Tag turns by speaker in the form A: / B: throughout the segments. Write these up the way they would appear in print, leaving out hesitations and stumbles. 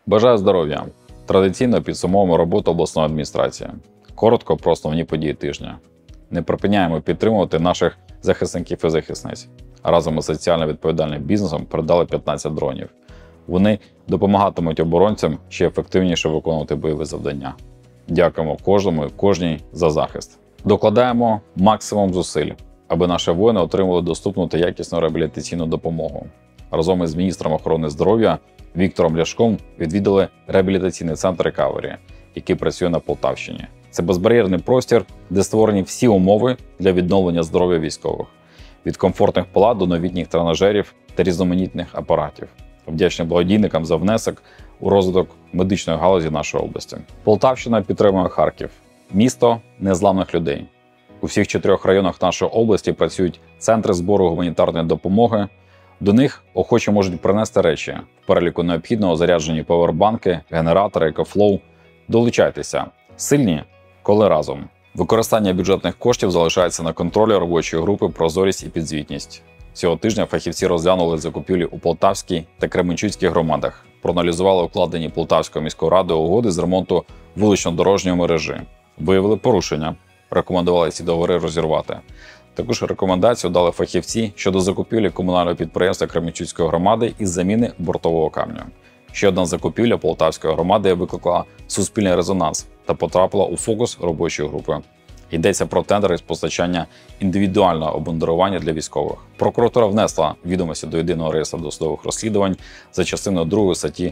A: Бажаю здоров'я! Традиційно підсумовуємо роботу обласної адміністрації. Коротко про основні події тижня. Не припиняємо підтримувати наших захисників і захисниць. Разом із соціально відповідальним бізнесом передали 15 дронів. Вони допомагатимуть оборонцям ще ефективніше виконувати бойові завдання. Дякуємо кожному і кожній за захист. Докладаємо максимум зусиль, аби наші воїни отримали доступну та якісну реабілітаційну допомогу. Разом із міністром охорони здоров'я Віктором Ляшком відвідали реабілітаційний центр «Рекавері», який працює на Полтавщині. Це безбар'єрний простір, де створені всі умови для відновлення здоров'я військових. Від комфортних палат до новітніх тренажерів та різноманітних апаратів. Вдячні благодійникам за внесок у розвиток медичної галузі нашої області. Полтавщина підтримує Харків – місто незламних людей. У всіх 4 районах нашої області працюють центри збору гуманітарної допомоги. До них охочі можуть принести речі. В переліку необхідного заряджені павербанки, генератори, екофлоу. Долучайтеся. Сильні, коли разом. Використання бюджетних коштів залишається на контролі робочої групи «Прозорість і підзвітність». Цього тижня фахівці розглянули закупівлі у Полтавській та Кременчуцькій громадах, проаналізували укладені Полтавською міською радою угоди з ремонту вулично-дорожньої мережі, виявили порушення, рекомендували ці договори розірвати. Також рекомендацію дали фахівці щодо закупівлі комунального підприємства Кременчуцької громади із заміни бортового каменю. Ще одна закупівля Полтавської громади викликала суспільний резонанс та потрапила у фокус робочої групи. Йдеться про тендер із постачання індивідуального обмундирування для військових. Прокуратура внесла відомості до Єдиного реєстру досудових розслідувань за частиною 2 статті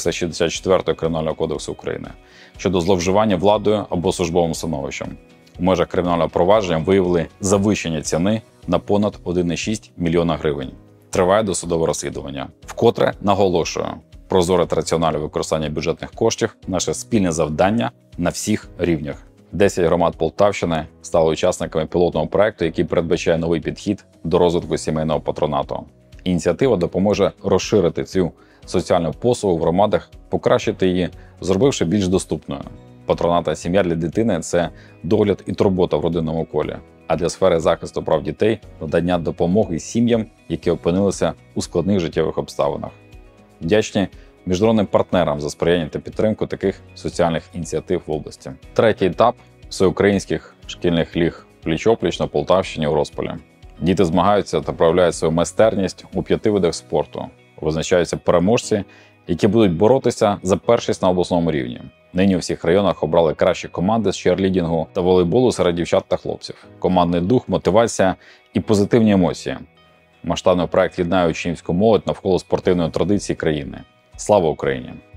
A: 364 Кримінального кодексу України щодо зловживання владою або службовим становищем. У межах кримінального провадження виявили завищення ціни на понад 1,6 мільйона гривень. Триває досудове розслідування. Вкотре наголошую, прозоре та раціональне використання бюджетних коштів – наше спільне завдання на всіх рівнях. 10 громад Полтавщини стали учасниками пілотного проекту, який передбачає новий підхід до розвитку сімейного патронату. Ініціатива допоможе розширити цю соціальну послугу в громадах, покращити її, зробивши більш доступною. Патронатна сім'я для дитини – це догляд і турбота в родинному колі, а для сфери захисту прав дітей – надання допомоги сім'ям, які опинилися у складних життєвих обставинах. Вдячні міжнародним партнерам за сприяння та підтримку таких соціальних ініціатив в області. Третій етап всеукраїнських шкільних ліг пліч-опліч на Полтавщині у розпалі. Діти змагаються та проявляють свою майстерність у 5 видах спорту. Визначаються переможці, які будуть боротися за першість на обласному рівні. Нині у всіх районах обрали кращі команди з черлідінгу та волейболу серед дівчат та хлопців. Командний дух, мотивація і позитивні емоції. Масштабний проект єднає учнівську молодь навколо спортивної традиції країни. Слава Україні!